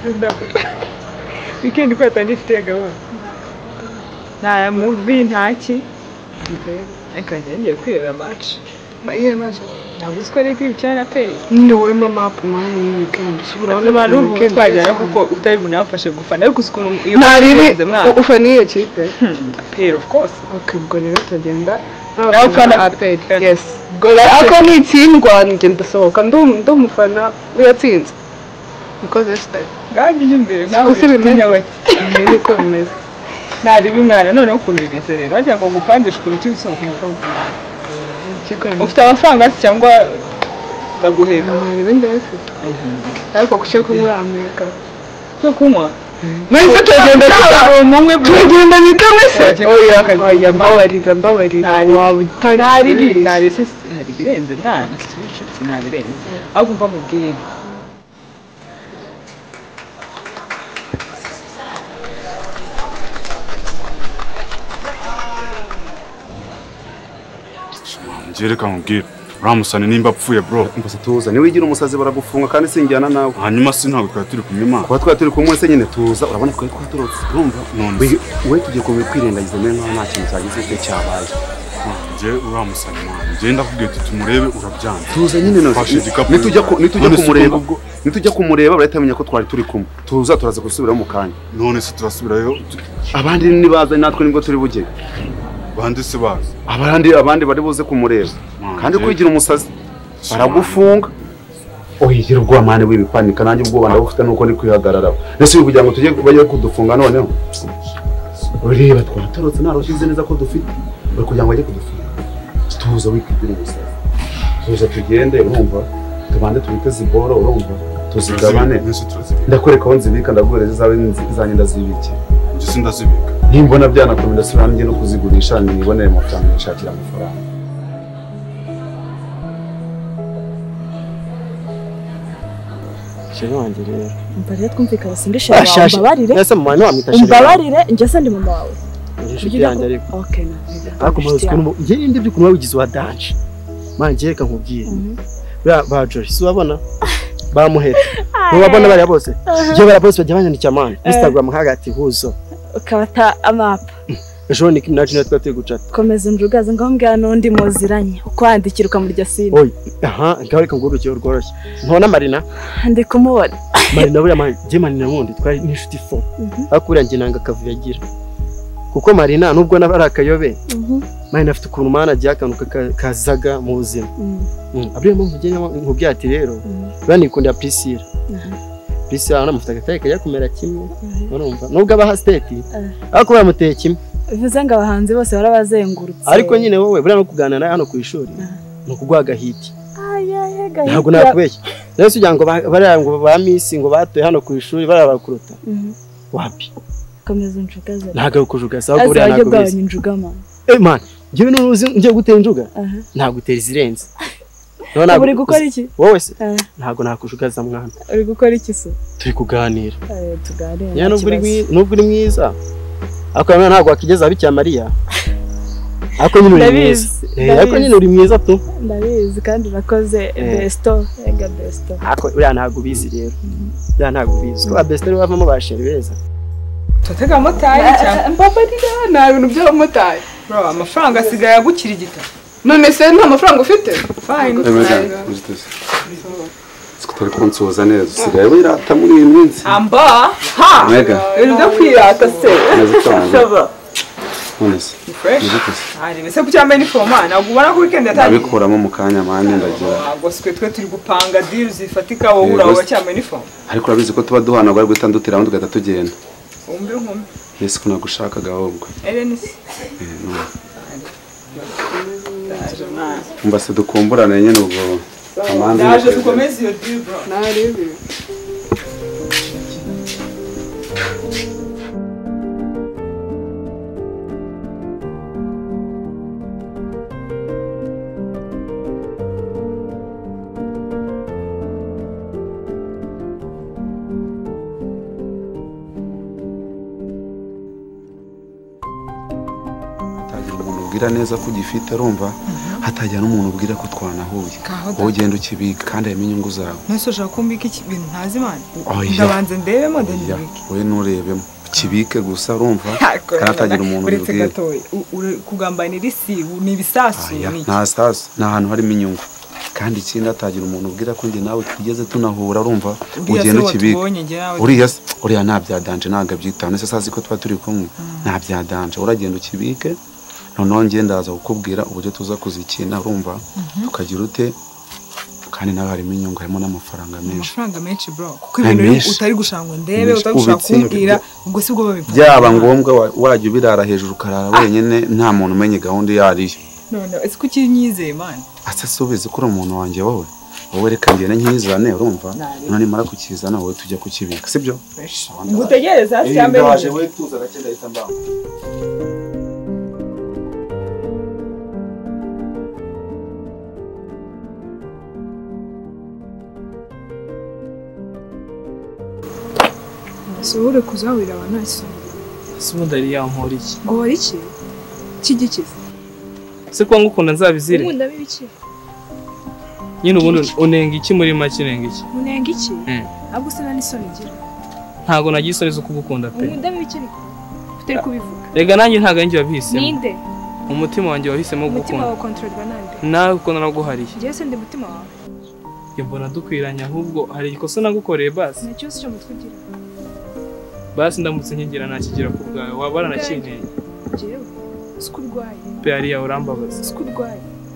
weekend kwatandi fitega wa nta movie ntaki ngiye kwireba match Iyihe match? ntabwo uzi ko ari kwibicana pe Ni wowe mama mwana iyi weekend. urabona abantu twajyana kuko utari bunafashe gufana ariko uzi ukuntu iyo ufaniye kipe. Aperi of course. Okay, ubwo rero tugenda ufana Aperi. Yes. Ako nitsindwa ngenda sohoka ndumufana uyatsinze. Because style. Nganje imbere nawe usibimenya we. Ni ko bimeze. Nari bimwana none ukuntu bimeze rero ajya ngo gupandisha ukuntu cy'usohoka ufite amafaranga cyangwa ndaguheba ibindi bese ariko kushye ko muri Amerika cyo kunywa mwese tugenda nikamwe se oya mbabarira wawe ntari birenze nta ntari birenze ahubwo mva mubwiye Jereka nkubwira uramusane nimba apfuye bro mbese tuza niwe igira umusazi baragufunga kandi sinjyana nawe hanyuma si ntabwo twari turi kumwe kuba twari turi kumwe se nyine tuza urabona twari twaturutse urumva none we tugiye kwirengagiza mwe nta kintu cyagize cyo cyabaye je uramusane je ndakubwiye tutumurebe urabyanga tuza nyine nitujya kumureba baratamenya ko twari turi kumwe tuza turaza gusubira mu kanya none se turasubirayo abandi nibaza natwe nibwo turi bujye bande se bazi abandi bari buze kumureba kandi kwigira umusazi baragufunga oyigira ubwoba mane w'ibipanika nanjye ubwoba ndabufite nuko ndi kwihagarara nese kugira ngo tujye bajye kudufunga noneho ureba twatorotse naroshize neza ko dufite bari kugira ngo bajye kudufunga tuza wikigira umusazi tuza tugende urumva tubande tubite ziboro urumva tuzigabane ndakwereka aho nzibika ndaguhereza zawe zanjye ndazibike njye sindazibika nimbona byanakomeza sura nanjye no kuzigurisha nibonere amafaranga nshakira amafaranga sheri wanjye rero mbare twumvikana sindishe mbabarire ese mu mwana wamwita sheri mbabarire njye se ndi mama wawe inshuti yanjye ariko okay ariko muzi ko njye indi by'ukuntu wabigize wa danje manje reka nkubwire ba Josh si wabona bamuhera ubabona bari bose je barabose bajya banyandikira man Instagram hagati huzo ukabata amapa ejo ni kimnaje natwe tugucata komeza njugaza ngaho mbwa nundi muziranye ukwandikira ukamurya sine oy aha ngaho reka nguruke urworoshye ntona Marina ndi kumubona Marina buriya je Marina wundi twari n'inshuti fo akuriya nge nanga kavu yagira kuko Marina nubwo nabara akayobe Marina afite ukuntu mana agiye akanuka kazaga mu buzima abriye mu mugenya nkubwiye ati rero banikunda Priscilla Priscilla anamufite agataye kajya kumera kimwe urumva nubwo abaha state ariko bamuteye kimwe bivuze ngo abahanzi bose barabazengurutse ariko nyine wowe buriya no kuganana hano ku ishuri no kugwaga hiti ntabwo nakubeshya rero sugira ngo bariya ngo ba Miss ngo batoye hano ku ishuri barabakuruta wapi komeza njugaza ntago kujugaza ahubwo buriya ntago bizi njugama man ngiye nuruzi ngiye gutera injuga ntago utera izirenze none uri gukora iki wowe se ntago nakushugaza mwana uri gukora iki se turi kuganira tuganira ya nubwo uri mwiza ako ntago wakigeza bicya Maria ako nyine uri mwiza ako nyine uri mwiza tu ndabizi kandi urakoze besto ega besto ako buriya ntago bizi rero buriya ntago bizi ko besto rero bavamo basheri beza tutega motari cyangwa mbabarira nta bintu by'abamotari bro amafaranga asigaye agukirigita none se nta mafaranga ufite fine sikutari konsoza neza usigaye wirata muri iyi minsi amba ha mega ndo kwirata se saba honest ari bese kucyambaye ni forma ntabwo ubona ko weekend yatangiye abikuramo mu kanya mane ndagira ntabwo twe turi gupanga deals zifatika wowe uraho cyambaye ni forma ariko urabizi ko tuba duhana bari gutandutira aho tugata tugenda umbe nkombe yesi kuna gushakaga ahubwo Elenisi mbase dukumburane nyene ubwo amande ndaje tukomeze iyo deal bro naribi neza ko gifite arumva hatagira n'umuntu ubwira ko twanahuye wowe ugenda ukibika kandi harimo inyungu zawe nese ushaka kumbika ibintu ntazi imana Oya. ndabanze ndebemo Oya, ndabibike wowe nurebemo ukibike gusa urumva kandi hatagira umuntu uretse ubwira gatoya kugambanira isi ni ibisasu Oya, ni iki? nta sasu ni ahantu harimo inyungu kandi ikindi hatagira umuntu ubwira ko njye nawe twigeze tunahura urumva Uriya ugenda se ukibika watubonye njye nawe uriya nta bya danje ntabwo abyitaho nese sazi ko tuba turi kumwe nta bya danje uragenda ukibike noneho njye ndaza kukubwira uburyo tuza kuzikina urumva tukagira ute kandi nawe harimo inyungu harimo n'amafaranga menshi amafaranga menshi bro kuko ibintu utari gushaka ngo ndebe utari gushaka kumbwira ubwo si bwo babivuga byaba ngombwa wajya ubirara hejuru ukarara wenyine nta muntu umenye gahunda iyo ariyo none ese ko ukinyizeye man ase subize ko uri umuntu wanjye wowe reka ngene nkizane urumva none nimara kukizana wowe tujya kukibika sibyo ngutegereza hasi ya mbere ndaje wowe tuza gakenda ahita mbanga Sohore kuzahurira abantu nasi. Sibundi ari yankora iki? Ngo wari iki? Kigikiza. Se kwa ngukunda nzabizire. Nkunda bibiki? Nyine ubundi unenga iki muri make nenga iki? Munenga iki? Ahubwo se nani soni gira. Ntago nagiye isoni zo kugukunda pe. Nkunda bibiki ariko. Utari kubivuga. Rega nanjye ntago njye wabihisemo. Ninde? Umutima wanjye wahisemo Umutima gukunda. wawe controlwa nande? Nawe uko naguhariye. Njye se ndi mutima wawe. Njye mbona dukwiranya ahubwo hari ikosa nagukoreye basi. Nta cyose cyo mutwigira. Basi ndamutse nkigira nakigira ku bwawe waba waranakineye. Jewe sikurwaye. Pe ari ya urambabaza. Sikurwaye.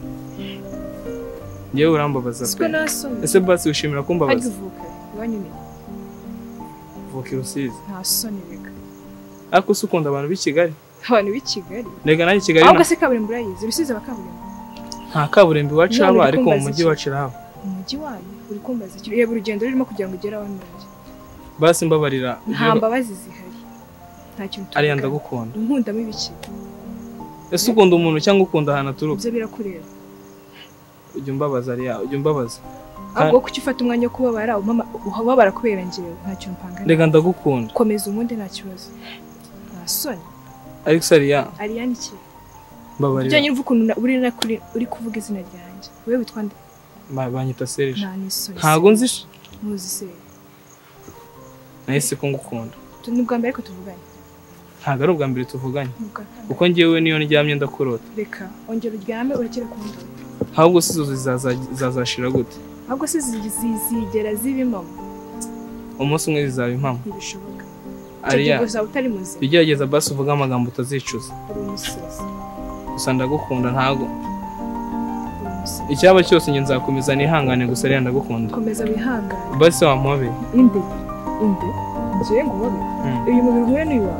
Njyewe urambabaza Sikwe pe. nasoni. Ese basi ushimira kumbabaza. Agivuka. Iwanyu ni. Vuka Rusizi. Nta soni rega. Ariko se ukunda abantu b'i Kigali? Abantu b'i Kigali. Rega nanjye Kigali. Ahubwo se kaburimbo urayizi. Rusizi bakaburimbo. Nta kaburimbo iwacu haba ariko mu mujyi wacu haba. Umujyi wanyu uri kumbaza iki? Reba urugendo rurimo kugira ngo ugere aho nari. Basi mbabarira. Nta mbabazi zihari. Nta kintu. Ariya ndagukunda. Unkundamo ibiki? Ese ukunda umuntu cyangwa ukunda ahantu aturuka? Ibyo birakureba. Ujya umbabaza ariya, ujya umbabaza. Ahubwo kuki ufata umwanya wo kubabara, ubabara kubera njyewe nta kintu mpangana. Rega ndagukunda. Komeza umundi nta kibazo. Nta soni. Alex ariya. Ariya ni iki? Mbabarira. Ujyanye n'uvuga ukuntu uri kuvuga izina ryanjye. Wewe witwa nde? Banyita Serge. Nta nisoni. Ntago nzi. Muzi se. Nahise ko ngukunda. Ni ubwa mbere ko tuvuganye. Ntago ari ubwa mbere tuvuganye. Kuko njyewe niyo ndyamye ndakurota. Reka ongera uryame urakira kundi. Ahubwo se zizashira gute? Ahubwo se zizigera zibimamo. Umunsi umwe zizaba impamo. Ntibishoboka. Ariya. Utari muzima. Bigerageza basi uvuga amagambo utazicuza. Uri umusazi. Gusa ndagukunda ntago. Icyaba cyose njye nzakomeza nihangane gusa ariya ndagukunda. Komeza wihangane. Basi wamuhobe. Inde. Ngiye nguhobe. Uyu mubiri uhuye n'uyu wawe.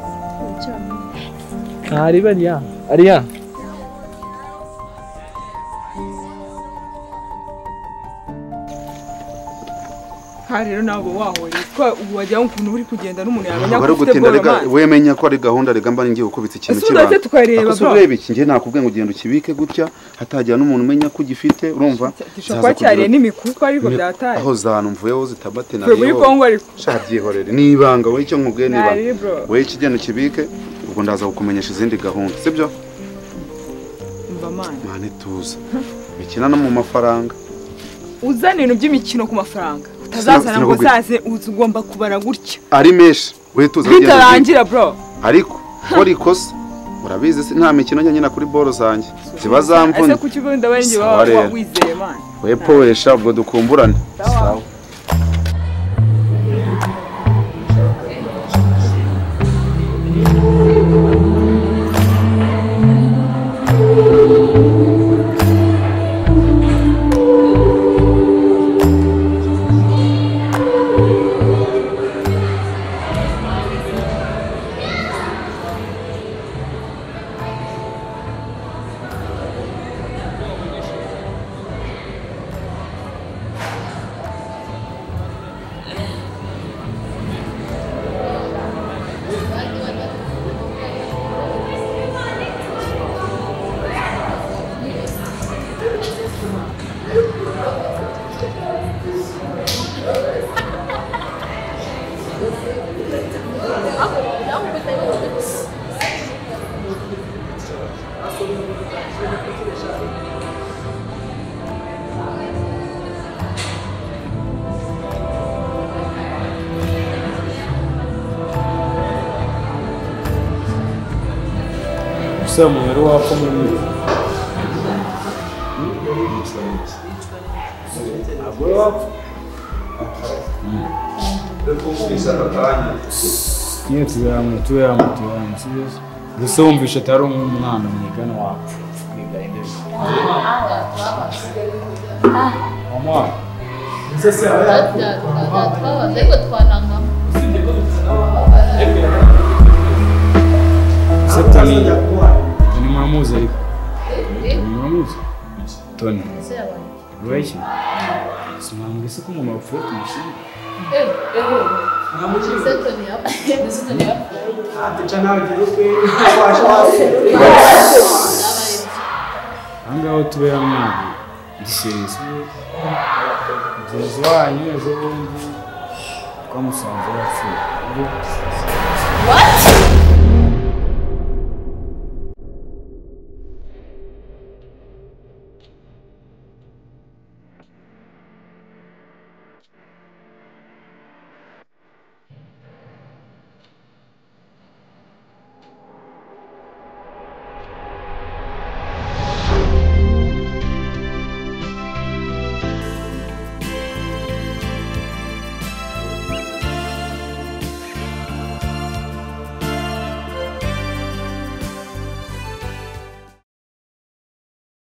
Ari bariya. Ariya. rero ntabwo wahora ko wajya ukuntu uri kugenda n'umuntu yamenya ko ufite boro wemenya ko ari gahunda rega mba ngiye gukubita ikintu kibazo tukareba bro urebe iki ngiye nakubwiye ngo ugenda ukibike gutya hatagira n'umuntu umenya ko ugifite urumva zaza cyariye n'imikuko ariko byataye aho zanu mvuyeho zitabate na muri Kongo ariko shabyihorere nibanga wowe icyo nkubwiye niba wowe ikigenda ukibike ubwo ndaza gukumenyesha izindi gahunda sibyo mba mane tuza bikina no mu mafaranga uzana ibintu by'imikino ku mafaranga utazazana ngo zaze ugomba kubara gutya ari menshi we tuza bitarangira bro ariko ko rikosa urabizi nta mikino njye nyina kuri boro zanjye ziba zamvuna ese kuki ubundi abandi baba wizeye man we powesha ubwo dukumburane sawa se umuntu wapfa muri ntabwo wapfa nyine tube hamwe sibyo gusa wumvisha atari umwana mwigana wapfa mama Tony mwamuzi ariko mwamuzi Tony weshi simwambwe se ko mama upfuye tumushimye angaho tube hamwe giserize mugenzi wanyu ejo bundi twamusanze yapfuye. What?